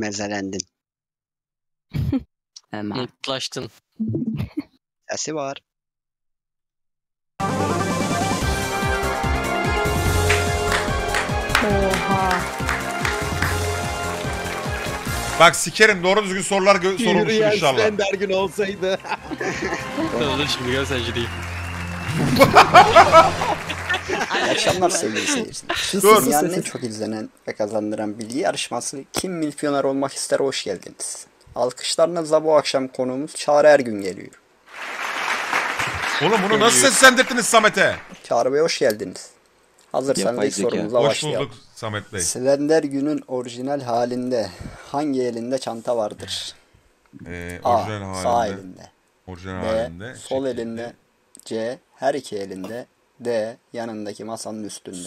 Mezelendin. Hemen. Mutlaştın. Sesi var. Oha. Bak sikerim, doğru düzgün sorular sorulmuş inşallah. Slender gün olsaydı. Dur şimdi gel sen değil. İyi akşamlar sevgili seyirciler. Dur. Dünyanın en çok izlenen ve kazandıran bilgi yarışması Kim Milyoner Olmak İster hoş geldiniz. Alkışlarınızla bu akşam konuğumuz Çağrı Ergün geliyor. Oğlum bunu nasıl seslendirdiniz Samet'e? Çağrı Bey hoş geldiniz. Hazırsanız Yapay ilk zeka. sorumuza Hoş başlayalım. bulduk Samet Bey. Slender Gün'ün orijinal halinde hangi elinde çanta vardır? A. Orijinal Sağ halinde. elinde. Orijinal B. halinde. Sol şekilde. elinde. C. Her iki elinde. D. Yanındaki masanın üstünde.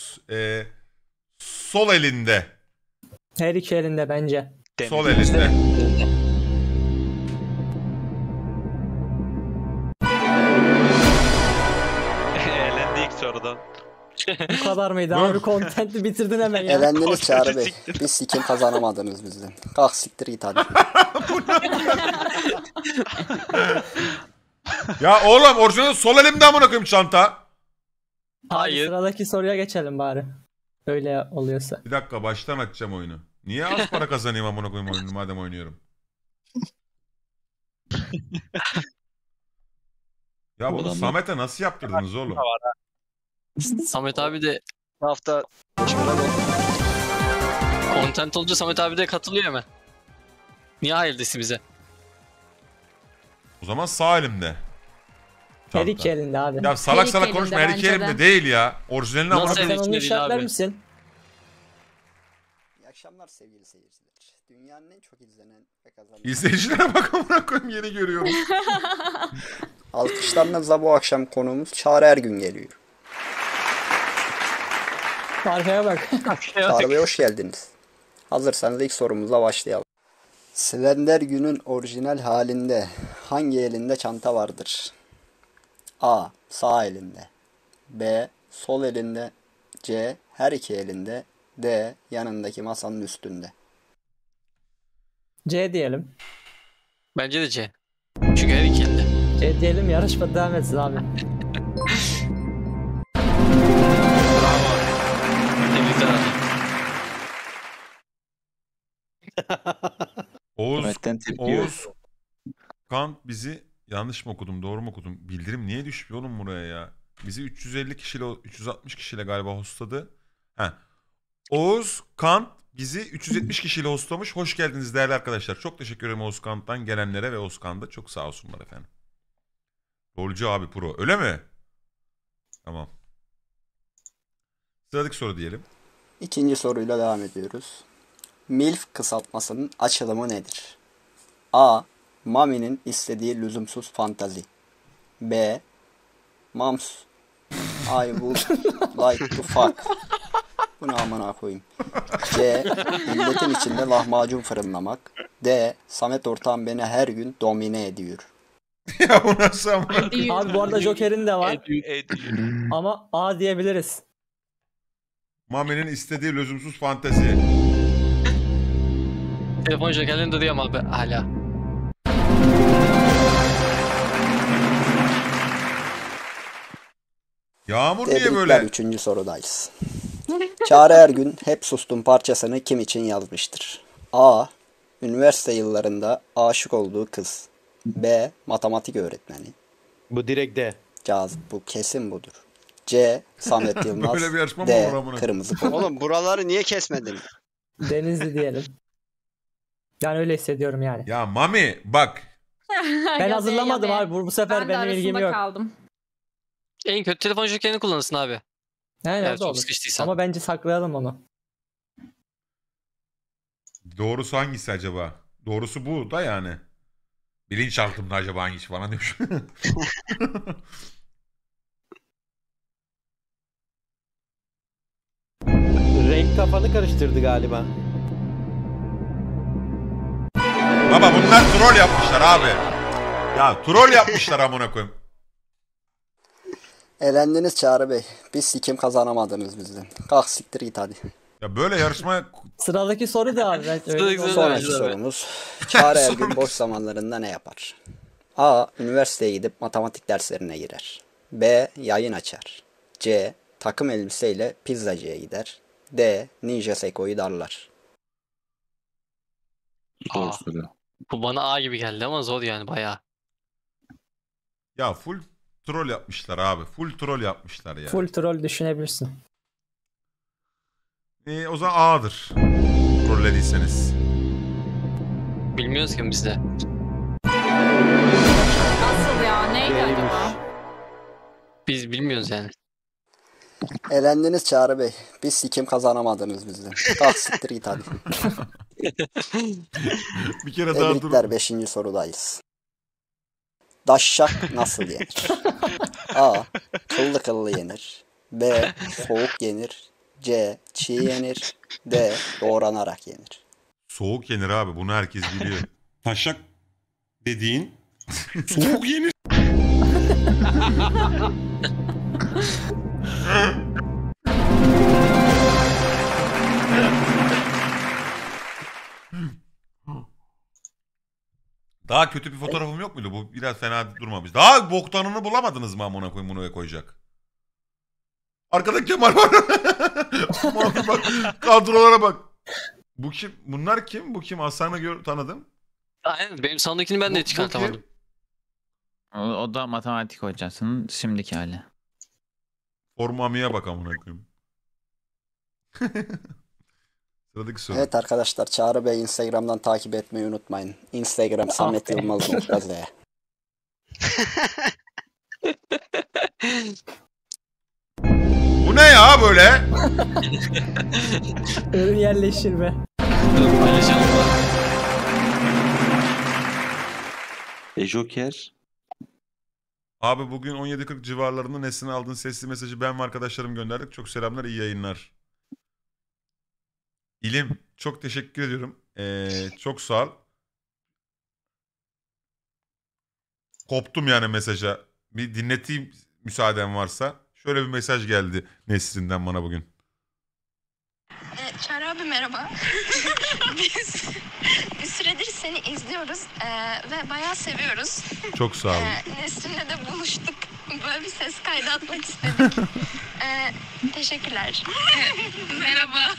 Sol elinde. Her iki elinde bence. Sol elinde. Eğlendi ilk sorudan. Bu kadar mıydı abi? Content'i bitirdin hemen ya. Elendiniz Çağrı Bey. Siktir. Bir sikim kazanamadınız bizden. Kalk siktir git hadi. Ya oğlum orijinal sol elimde amına koyayım çanta. Abi Hayır. sıradaki soruya geçelim bari. Öyle oluyorsa. Bir dakika baştan açacağım oyunu. Niye az para kazanayım amına koyayım oyunu madem oynuyorum? Ya bunu Samet'e nasıl yaptırdınız oğlum? Samet abi de Bu hafta content olunca Samet abi de katılıyor hemen. Niye hayır desin bize? O zaman sağ elimde. Her Çanta. iki elinde abi. Ya salak Her iki salak konuşma, her elinde iki bence de. elimde değil ya. Orijinalini amına Nasıl koyayım. Sen onu elinde değil işaretler abi? misin? İyi akşamlar sevgili seyirciler. Dünyanın en çok izlenen ve kazanan... İzleyicilere bak amına koyayım, yeni görüyorum. Alkışlarınızla bu akşam konuğumuz Çağrı Ergün geliyor. Arkaya bak. Çağrı Bey hoş geldiniz. Hazırsanız ilk sorumuzla başlayalım. Slender Gün'ün orijinal halinde hangi elinde çanta vardır? A. Sağ elinde. B. Sol elinde. C. Her iki elinde. D. Yanındaki masanın üstünde. C diyelim. Bence de C. Çünkü her iki elde. C diyelim, yarışma devam etsin abi. Tebrikler abi. Oğuz Kant bizi yanlış mı okudum, doğru mu okudum? Bildirim niye düşmüyor oğlum buraya ya? Bizi 350 kişiyle 360 kişiyle galiba hostladı. Heh. Oğuz Kant bizi 370 kişiyle hostlamış. Hoş geldiniz değerli arkadaşlar. Çok teşekkür ederim Oğuz Kant'tan gelenlere ve Oğuz Kant'a çok sağ olsunlar efendim. Rolcu abi pro. Öyle mi? Tamam. Sıradaki soru diyelim. İkinci soruyla devam ediyoruz. MILF kısaltmasının açılımı nedir? A. Mami'nin istediği lüzumsuz fantazi. B. Moms I would like to fuck. Bu ne amına koyayım. C. Milletin içinde lahmacun fırınlamak. D. Samet ortağım beni her gün domine ediyor. Ya bu nasıl ama? Abi bu arada Joker'in de var. Ama A diyebiliriz. Mami'nin istediği lüzumsuz fantezi. Telefon jokerlerini de duyamam abi hala. Yağmur niye Tebrikler, böyle? üçüncü sorudayız. Çağrı Ergün Hep Sustum parçasını kim için yazmıştır? A. Üniversite yıllarında aşık olduğu kız. B. Matematik öğretmeni. Bu direkt D. Cazip, bu kesin budur. C. Samet Yılmaz. Böyle bir yarışma mı D. olur amına? Kırmızı kol. oğlum buraları niye kesmedin? Denizli diyelim. Yani öyle hissediyorum yani. Ya Mami bak. Ben hazırlamadım abi. Bu sefer Ben de benim ilgim arasında yok. kaldım. En kötü telefon jokerini kullanırsın abi. Yani Eğer o da çok olur. sıkıştıysan. Ama bence saklayalım onu. Doğrusu hangisi acaba? Doğrusu bu da yani. Bilinçaltımda acaba hangisi falan diyor. Renk kafanı karıştırdı galiba. Baba bunlar troll yapmışlar abi. Ya troll yapmışlar amına koyayım. Elendiniz Çağrı Bey. Bir sikim kazanamadınız bizden. Kalk siktir git hadi. Ya böyle yarışma Sıradaki soru da abi. Ben öyle Sıradaki soru da- Sonraki Güzel. sorumuz. Çağrı Ergün boş zamanlarında ne yapar? A. Üniversiteye gidip matematik derslerine girer. B. Yayın açar. C. Takım elbiseyle pizzacıya gider. D. Ninja Seko'yu darlar. Aa, bu bana A gibi geldi ama zor yani bayağı. Ya full troll yapmışlar abi. Full troll yapmışlar ya. full troll düşünebilirsin. O zaman A'dır. Trollediyseniz. Bilmiyoruz ki biz de. Nasıl ya? Neydi acaba? Biz bilmiyoruz yani. Elendiniz Çağrı Bey. Biz sikim kazanamadınız bizden. Kalk siktir git hadi. Bir kere daha dur. Tebrikler 5. sorudayız. Daşşak nasıl yenir? A. Kıllı kıllı yenir. B. Soğuk yenir. C. Çiğ yenir. D. Doğranarak yenir. Soğuk yenir abi. Bunu herkes biliyor. Taşak dediğin soğuk yenir. Daha kötü bir fotoğrafım yok muydu? Bu biraz fena durmamış. Daha boktanını bulamadınız mı amına koyayım bunu koyacak? Arkada Kemal var. Bak, kadrolara bak. Bu kim? Bunlar kim? Bu kim? Hasan'ı tanıdım. Aynen benim sandakini ben de çıkartamadım. O da matematik hocasının şimdiki hali. Formamiye bak amına koyayım. Sıradaki soru. Evet arkadaşlar Çağrı Bey Instagram'dan takip etmeyi unutmayın. Instagram Samet Yılmaz.z. Bu ne ya böyle? Ürün yerleştirme. Paylaşalım mı? Joker. Abi bugün 17.40 civarlarında Nesin'e aldığın sesli mesajı ben ve arkadaşlarım gönderdik. Çok selamlar, iyi yayınlar. İlim, çok teşekkür ediyorum. Çok sağ ol. Koptum yani mesaja. Bir dinleteyim müsaaden varsa. Şöyle bir mesaj geldi Nesrin'den bana bugün. Çağrı abi merhaba. Biz bir süredir seni izliyoruz ve bayağı seviyoruz. Çok sağ olun. Nesrin'le de buluştuk. Böyle bir ses kaydı atmak istedik. Teşekkürler. Merhaba.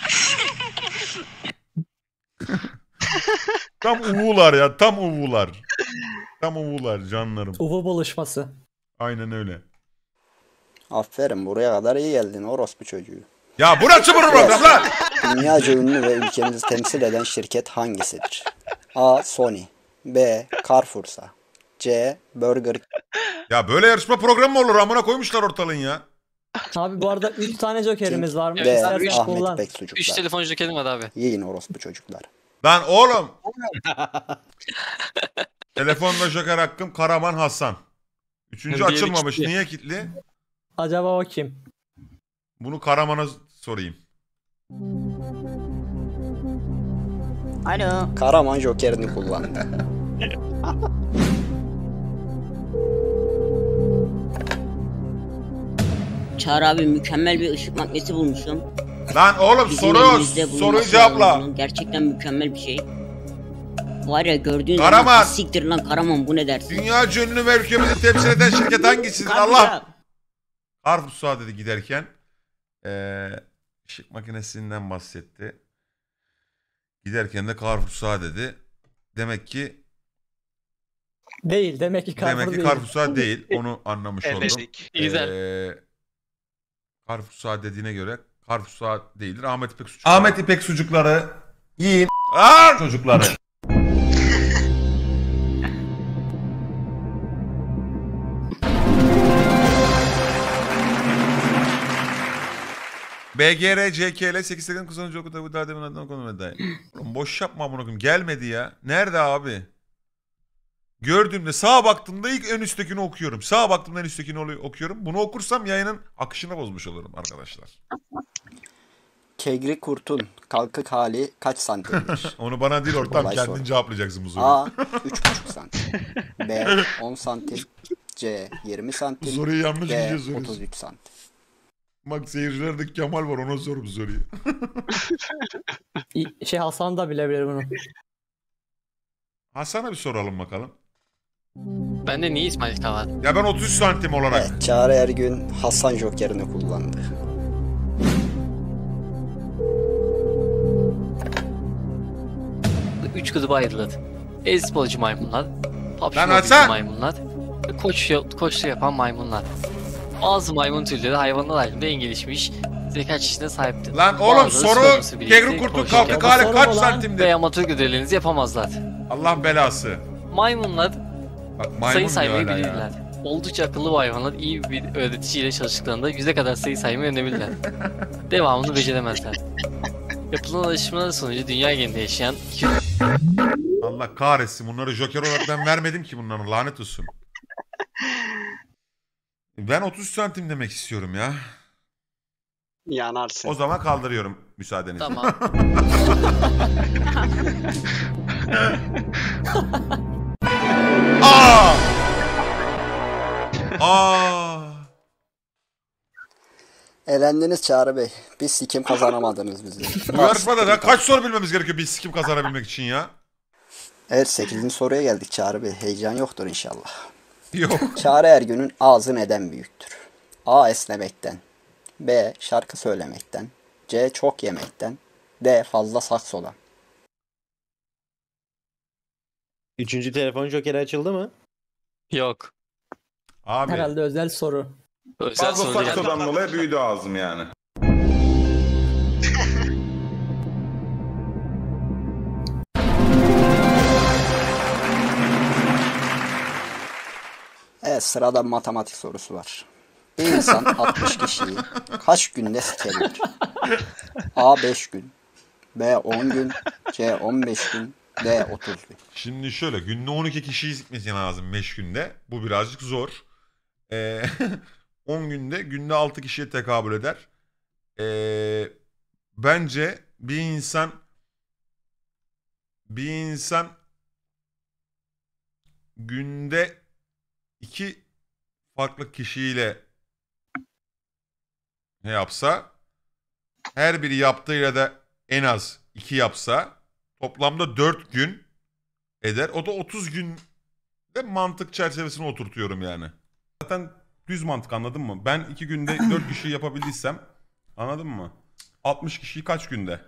Tam uvular ya, tam uvular. Tam uvular canlarım. Uvu buluşması. Aynen öyle. Aferin buraya kadar iyi geldin orospu çocuğu. Ya burası mı program lan? Dünyaca ünlü ve ülkemizi temsil eden şirket hangisidir? A. Sony. B. Carrefour'sa. C. Burger. Ya böyle yarışma programı mı olur? Amına koymuşlar ortalığın ya. Abi bu arada 3 tane jokerimiz var mı? D. İstersen Ahmet kullan. Üç İpeksucuklar. telefon jokerim var abi. Yiyin orospu çocuklar. Lan oğlum. Telefonda joker hakkım Karaman Hasan. Üçüncü Diğeri açılmamış. kilitli. Niye kilitli? Acaba o kim? Bunu Karaman'a sorayım. Alo. Karaman jokerini kullandı. Çağrı abi mükemmel bir ışık makinesi bulmuşum. Lan oğlum Bizim soruyu elimizde bulunması cevapla. lazım bunun. Gerçekten mükemmel bir şey. Var ya gördüğün Karaman. zaman siktir lan Karaman bu ne dersin? Dünya ünlü ve ülkemizi temsil eden şirket hangisidir? Allah. Harf Suat dedi giderken. Işık makinesinden bahsetti. Giderken de Carrefour dedi. Demek ki Değil. Demek ki Carrefour değil. Carrefour değil. Onu anlamış oldum. Eledik. Güzel. Carrefour dediğine göre Carrefour değildir. Ahmet İpek sucukları. Ahmet İpek sucukları yiyin. Çocukları. BGR, CKL, 8 kullanıcı okudu bu daha demin adına konulmadı. Boş yapma amına koyayım. Gelmedi ya. Nerede abi? Gördüğümde sağa baktığımda ilk en üsttekini okuyorum. Sağa baktığımda en üsttekini okuyorum. Bunu okursam yayının akışını bozmuş olurum arkadaşlar. Kegri kurtun kalkık hali kaç santimdir? Onu bana değil ortam Kolay kendin soru. cevaplayacaksın bu soruyu. A. 3,5 santim. B. 10 santim. C. 20 santim. Bu soruyu yanlış D. biliyorsunuz. 33 santim. Bak seyircilerde Kemal var, ona sor bu soruyu. Hasan da bilebilir bunu. Hasan'a bir soralım bakalım. Bende niye İsmail var? Ya ben 33 santim olarak. Evet, Çağrı Ergün Hasan Joker'ini kullandı. Üç gruba ayrılır. E-sporcu maymunlar, PUBG Lan Mobile Hasan! maymunlar ve koçlu yapan maymunlar. Bazı maymun türleri hayvanlar halinde en gelişmiş zeka çeşidine sahiptir. Lan oğlum Bazıları soru sorumlusu birlikte Kegri Kurt'un koşu kalktık yapar hale Soru kaç mu lan? santimdir? ve amatör görevlerinizi yapamazlar. Allah belası. Maymunlar Bak sayı maymun diyor saymayı hala ya. bilirler. Oldukça akıllı bu hayvanlar iyi bir öğreticiyle çalıştıklarında 100'e kadar sayı saymayı öğrenebilirler. Devamını beceremezler. Yapılan alışmalar sonucu dünya genelinde yaşayan Allah kahretsin, bunları Joker olarak ben vermedim ki bunların, lanet olsun. Ben 30 santim demek istiyorum ya. Yanarsın. O zaman kaldırıyorum müsaadenizle. Tamam. Aa! Aa! Elendiniz Çağrı Bey. Biz sikim kazanamadınız bizi. Bu yarışmada da kaç soru bilmemiz gerekiyor biz kim kazanabilmek için ya? Evet, 8. soruya geldik Çağrı Bey. Heyecan yoktur inşallah. Yok. Çağrı Ergün'ün ağzı neden büyüktür? A. Esnemekten. B. Şarkı söylemekten. C. Çok yemekten. D. Fazla saksodan. Üçüncü telefon jokeri açıldı mı? Yok. Abi. Herhalde özel soru. Özel Fazla soru geldi. saksodan dolayı büyüdü ağzım yani. Evet, sırada matematik sorusu var. Bir insan 60 kişiyi kaç günde sikebilir? A. 5 gün. B. 10 gün. C. 15 gün. D. 30 gün. Şimdi şöyle, günde 12 kişiyi sikmesi lazım 5 günde. Bu birazcık zor. 10 günde 6 kişiye tekabül eder. Bence bir insan günde 2 farklı kişiyle ne yapsa, her biri yaptığıyla da en az 2 yapsa toplamda 4 gün eder. O da 30 günde mantık çerçevesine oturtuyorum yani. Zaten düz mantık, anladın mı? Ben 2 günde 4 kişi yapabildiysem, anladın mı? 60 kişiyi kaç günde?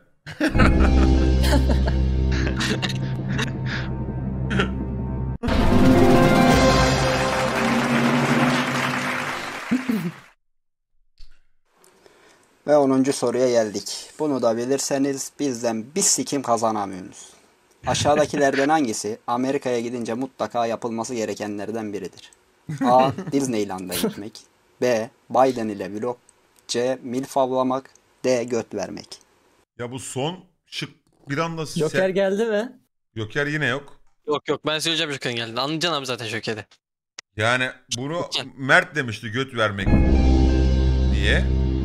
Ve 10. soruya geldik. Bunu da bilirseniz bizden bir sikim kazanamıyorsunuz. Aşağıdakilerden hangisi Amerika'ya gidince mutlaka yapılması gerekenlerden biridir? A. Disneyland'a gitmek. B. Biden ile vlog. C. Milf avlamak. D. Göt vermek. Ya bu son şık bir anda... Joker geldi mi? Joker yine yok. Yok ben söyleyeceğim Joker'in geldi. Anlayacaksın abi zaten Joker'i. Yani bunu Mert demişti, göt vermek diye.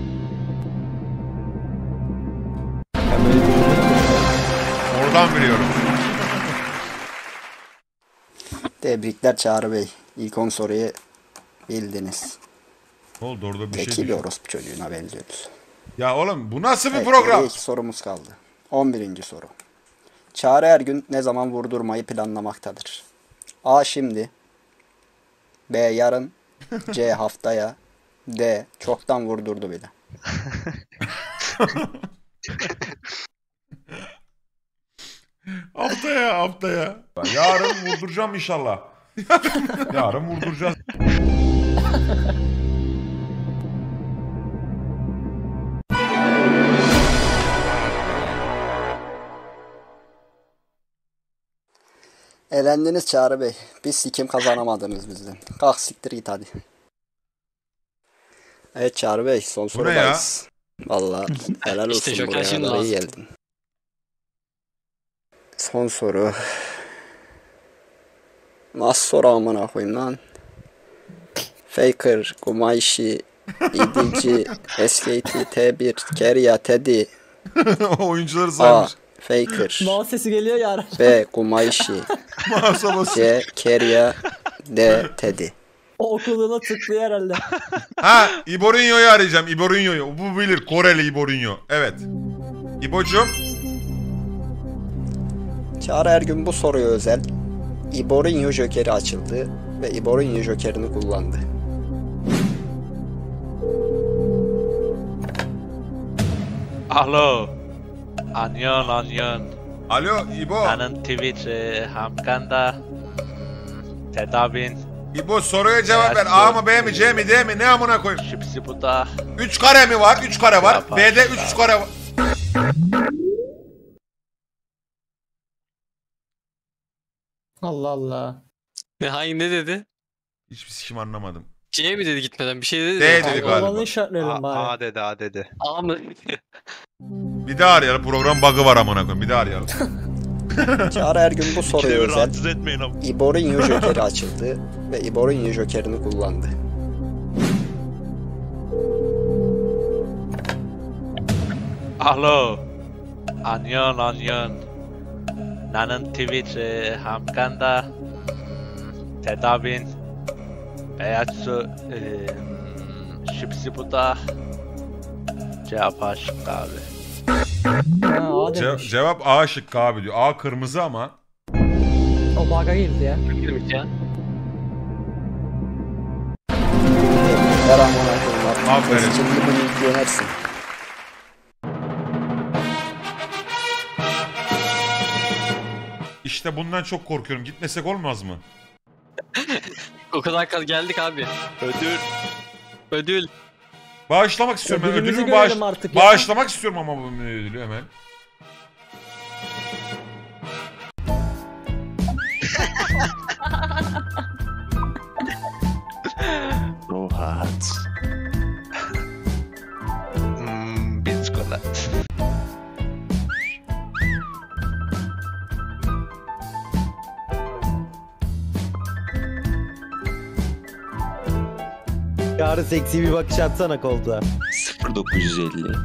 Oradan biliyorum. Tebrikler Çağrı Bey. İlk 10 soruyu bildiniz. Ne oldu orada bir şey Zeki bir düşün. orospu çocuğuna benziyoruz. Ya oğlum bu nasıl bir Evet, program? geriye 2 sorumuz kaldı. 11. soru. Çağrı Ergün ne zaman vurdurmayı planlamaktadır? A. Şimdi. B. Yarın. C. Haftaya. D. Çoktan vurdurdu bile. Haftaya. Yarın vurduracağım inşallah. Yarın vurduracağız. Elendiniz Çağrı Bey. Biz sikim kazanamadınız bizden. Kalk siktir git hadi. Evet Çağrı Bey, son Bu ne ya? sorudayız. Valla helal olsun, İşte Joker buraya şimdi kadar iyi lazım. geldin. Son soru. Nasıl soru amına koyayım lan? Faker, Gumayshi, İdici, SKT, T1, Keria, Teddy. Oyuncuları A. saymış. Faker. Mouse sesi geliyor ya. B. Gumayshi. Mouse'a basıyor. C. Keria. D. Teddy. O okuluna tıklıyor herhalde. Ha, Iborinho'yu arayacağım. Iborinho'yu. Bu bilir. Koreli Iborinho. Evet. İbo'cum. Çağrı Ergün bu soruya özel Iborinho Joker'i açıldı ve Iborinho Joker'ini kullandı. Alo. Anyon. Alo İbo. Na는 Twitch hamkanda tedavin. İbo soruya cevap ver. A mı B mi C mi D mi? Ne amına koyayım? Şipsi bu da. 3 kare mi var? 3 kare var. Yapar. B'de 3 kare var. Allah Allah. Hangi ne dedi? Hiçbir sikim anlamadım. C mi dedi gitmeden? Bir şey dedi. D dedi Olanı galiba. işaretleyelim bari. A dedi A dedi. A mı? Bir daha arayalım. Program bug'ı var amına koyayım. Bir daha arayalım. Çağrı Ergün bu soruya İkide bir özel rahatsız etmeyin ama. Iborinho Joker'i açıldı ve Iborinho Joker'ini kullandı. Alo. Anyon. Na는 Twitch hamkanda tedavin. Beyaz su şipsi bu da. Cevap aşık abi. Ha, A demiş. Cevap A şıkkı abi diyor. A kırmızı ama. O bug'a girdi ya. Girmiş ya. Ver amına koyayım. Aferin. Şimdi bunu yüklenersin. İşte bundan çok korkuyorum. Gitmesek olmaz mı? O kadar geldik abi. Ödül. Bağışlamak istiyorum. Ben Ödülümüzü ödülümü görelim artık ya. bağışlamak istiyorum ama bu ödülü hemen. Rohat. Biskolat. Çağrı seksi bir bakış atsana koltuğa. 0950.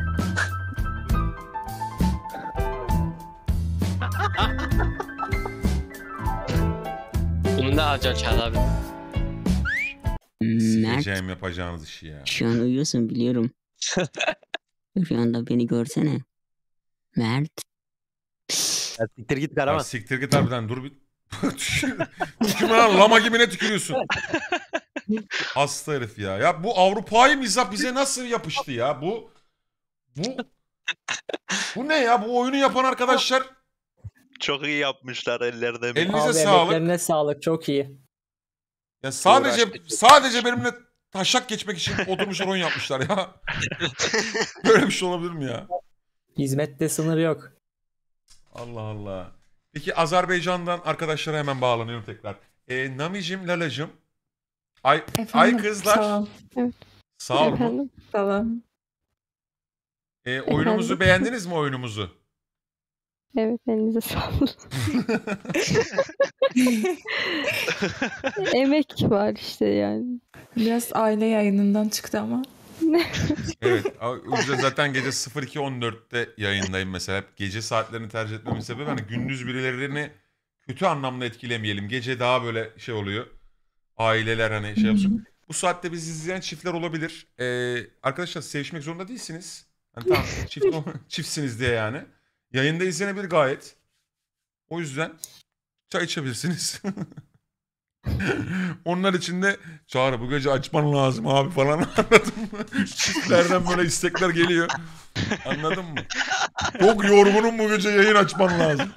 Bunu ne alacaksın Çağrı abi? Mert, Sikeceğim yapacağınız işi ya. şu an uyuyorsun biliyorum. Rüyanda beni görsene. Mert. Ya siktir git Ya Karaman. siktir git harbiden dur bir. Tükürme lan lama gibi ne tükürüyorsun? Hasta herif ya. Ya bu Avrupa'yı mizah bize nasıl yapıştı ya? Bu ne ya? Bu oyunu yapan arkadaşlar Çok iyi yapmışlar ellerine. elinize Abi sağlık. emeklerine sağlık. Çok iyi. Ya sadece benimle taşak geçmek için oturmuşlar oyun yapmışlar ya. Böyle bir şey olabilir mi ya? Hizmette sınır yok. Allah Allah. Peki Azerbaycan'dan arkadaşlara hemen bağlanıyorum tekrar. Namicim, Lalacım. Ay kızlar. Sağ ol. Evet. Sağ olun. Efendim? Sağ Oyunumuzu Efendim? beğendiniz mi oyunumuzu? Evet, elinize sağlık. Emek var işte yani. Biraz aile yayınından çıktı ama. Evet. Zaten gece 02.14'te yayındayım mesela. Hep gece saatlerini tercih etmemin sebebi hani gündüz birilerini kötü anlamda etkilemeyelim. Gece daha böyle şey oluyor. Aileler hani şey yapsın. Bu saatte bizi izleyen çiftler olabilir. Arkadaşlar sevişmek zorunda değilsiniz. Hani tamam çiftsiniz diye yani. Yayında izlenebilir gayet. O yüzden çay içebilirsiniz. Onlar için de Çağrı bu gece açman lazım abi falan anladın mı? Çiftlerden böyle istekler geliyor. Anladın mı? Çok yorgunum bu gece yayın açman lazım.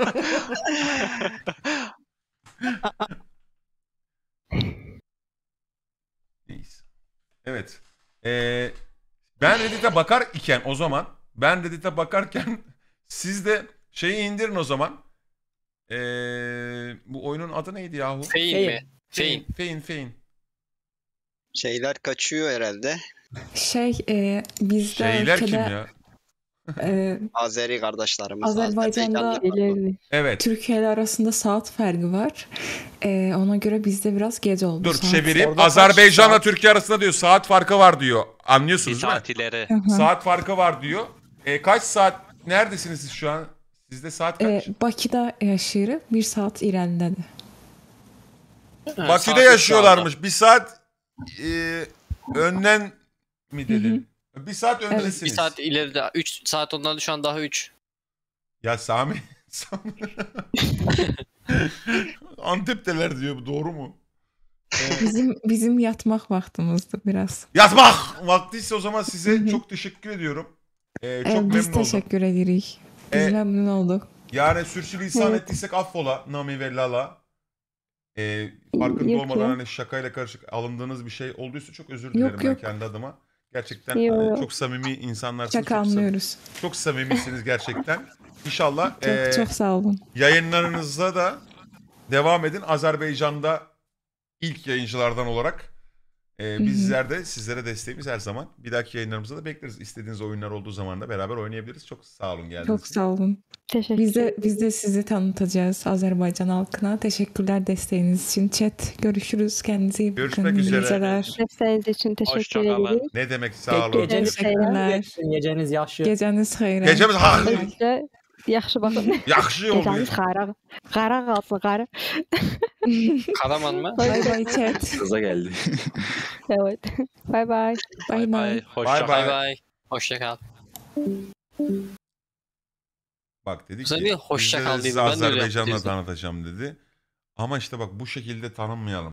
Neyse. Evet. Ben Reddit'e bakarken siz de şeyi indirin o zaman. Bu oyunun adı neydi yahu? Fein mi? Fein. Şeyler kaçıyor herhalde. Bizde Şeyler ülkede, kim ya? Azeri kardeşlerimiz. Azerbaycan'da Evet. Türkiye ile arasında saat farkı var. Ona göre bizde biraz gece oldu. Dur saat. çevireyim. Orada Azerbaycan'la kaç Türkiye arasında diyor saat farkı var diyor. Anlıyorsunuz değil mi? Saatileri. Saat farkı var diyor. Kaç saat neredesiniz siz şu an? Sizde saat kaç? Bakıda yaşayırıq, 1 saat irəlilədir. Bakü'de yaşıyorlarmış. Bir saat önden mi dedin? Bir saat öndesiniz. Bir saat ileride. 3 saat ondan şu an daha 3. Ya Sami. Antep'teler diyor. Bu doğru mu? Bizim yatmak vaktimizdi biraz. Yatmak vaktiyse o zaman size çok teşekkür ediyorum. Çok memnun Biz oldum. teşekkür ederiz. Biz memnun olduk. Yani sürçülisan Evet. ettiysek affola Nami ve Lala. Farkında Yok olmadan ya. hani şakayla karışık alındığınız bir şey olduysa çok özür dilerim Yok, ben yok. kendi adıma. Gerçekten Yok. çok samimi insanlarsınız. Şaka anlıyoruz. Çok samimisiniz gerçekten. İnşallah Çok sağ olun. yayınlarınızda da devam edin. Azerbaycan'da ilk yayıncılardan olarak bizler de sizlere desteğimiz her zaman. Bir dahaki yayınlarımızda da bekleriz. İstediğiniz oyunlar olduğu zaman da beraber oynayabiliriz. Çok sağ olun geldiğiniz Çok için. sağ olun. Biz de sizi tanıtacağız Azerbaycan halkına. Teşekkürler desteğiniz için. Chat görüşürüz. Kendinize iyi bakın. Görüşmek İyi üzere. geceler. Desteğiniz için teşekkür Hoşça kalın. ederiz. Ne demek sağ olun. Geceniz Teşekkürler. geçsin, geceniz yaşlı. Geceniz hayır. Gecemiz hayır. Sizce yaxşı baxın. Yaxşı oldu. Geceniz qara. Qara qalsın, qara. Karaman mı? Bay bay chat. Gaza geldi. Evet. Bay bay. Bay bay. Bay Bay bay. bay. Hoşça kal. Bak dedi Sen ki niye hoşça biz de kal sizi dedin? Ben de öyle Azerbaycan'la yaptım. tanıtacağım dedi. Ama işte bak bu şekilde tanınmayalım.